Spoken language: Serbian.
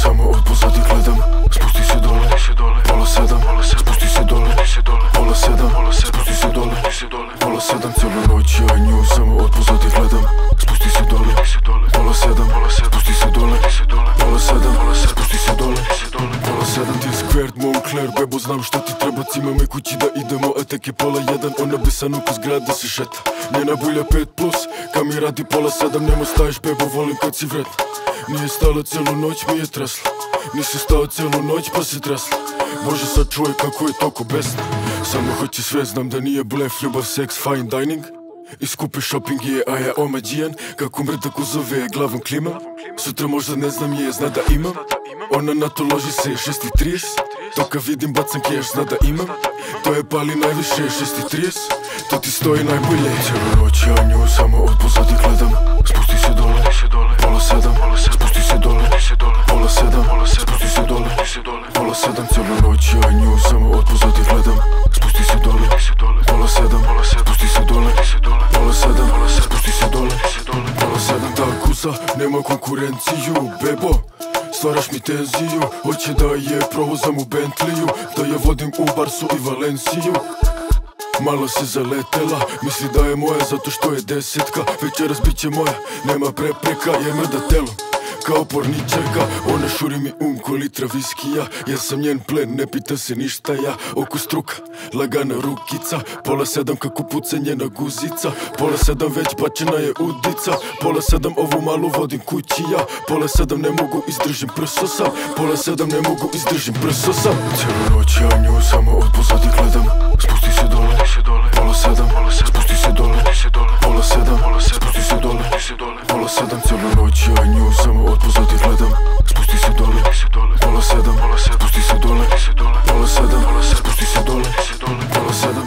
samo od pozadi gledam. Spusti se dole, pola sedam. Spusti se dole, pola sedam. Spusti se dole, pola sedam. Cijelu noć ja nju samo od pozadi gledam. Spusti se dole, pola sedam. Spusti se dole, pola sedam. Spusti se dole, pola sedam. Ti je Squared, Moncler, bebo znam šta ti treba. Cima me kući da idemo, a tek je pola jedan. Ona besanu ko zgrad da se šeta. Njena bulja 5+, ka mi radi pola sedam. Nemo staješ bebo, volim kad si vredna. Nije stala celu noć, mi je tresla. Nisi stao celu noć pa si tresla. Bože sad čuje kako je toko besna. Samo hoće sve, znam da nije blef. Ljubav, seks, fine dining i skupi shopping je, a ja omađijan. Kako mrdak uzove, glavom klimam. Sutra možda ne znam je, zna da imam. Ona na to loži se 6:30. To kad vidim bacam keš, zna da imam. To je pali najviše 6:30. To ti stoji najbolje. Cijelu noć ja nju samo od pozadi gledam. Spusti se dole, pola sedam. Spusti se dole, pola sedam. Spusti se dole, pola sedam. Cijelu noć ja nju samo od pozadi gledam. Spusti se dole, pola sedam. Spusti se dole, pola sedam. Spusti se dole, pola sedam. Ta kusa nema konkurenciju, bebo. Stvaraš mi tenziju, hoće da je provozam u Bentleyu, da je vodim u Barsu i Valenciju. Malo se zaletela, misli da je moja zato što je desetka. Večeras bit će moja, nema prepreka, je mrda telom kao porničarka. Ona šuri mi ko litra viskija. Ja sam njen plen, ne pita se ništa ja. Oko struka, lagana rukica. Pola sedam kako puca njena guzica. Pola sedam već bačena je udica. Pola sedam ovu malu vodim kući ja. Pola sedam ne mogu izdržim prso sam. Pola sedam ne mogu izdržim prso sam. Cijelu noć ja nju samo od pozadi gledam. Spusti se dole, pola sedam. Spusti se dole, pola sedam. Spusti se dole, pola sedam. Cijelu noć ja nju samo od pozadi gledam. Spusti se dole, pola sedam. Spusti se dole, pola sedam. Spusti se dole, pola sedam.